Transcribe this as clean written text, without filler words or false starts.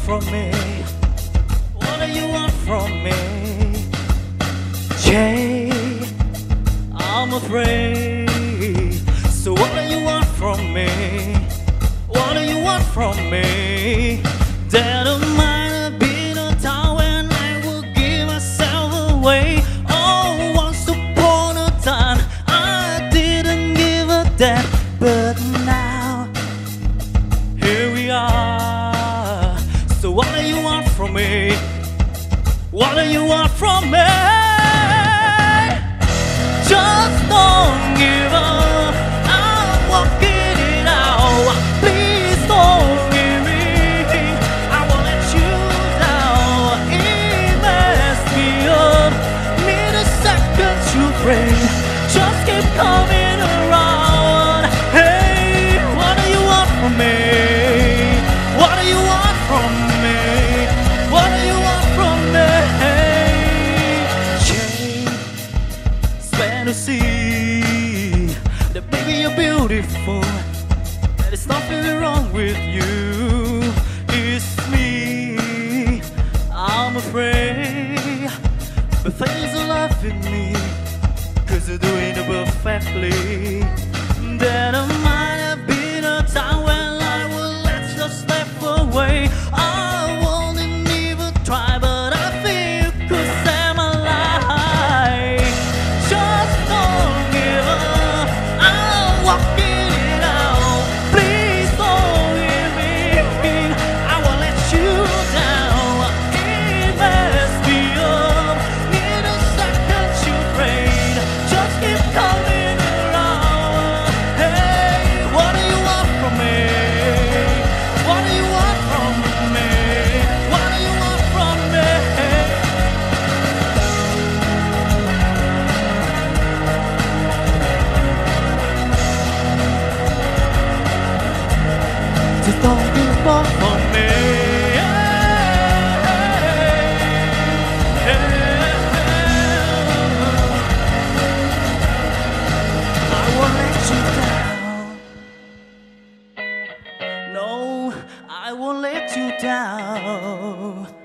from me? What do you want from me? Jay, I'm afraid. So what do you want from me? What do you want from me? That of mine have been a time when I would give myself away. Oh, once upon a time I didn't give a damn, but now here we are. So what do you want from me? What do you want from me? Just don't give up, I'm walking it out. Please don't give me, I won't let you down. It messed me up, need a second to break. Just keep coming around. Hey, what do you want from me? What do you want from me? What do you want from me? Change, fantasy, that baby you're beautiful, that there's nothing wrong with you. It's me, I'm afraid, but things are laughing me, cause you're doing it perfectly. That I might have been a time when I would let you slip away. I wouldn't even try, but I think you could save my life. Just don't give up, I'm walking it out. Please don't leave me, I won't let you down. It messed me up, need a second to break. Just keep coming around. Hey, what do you want from me? What do you want from me? What do you want from me? Just don't give up on me. I won't let you down. No, I won't let you down.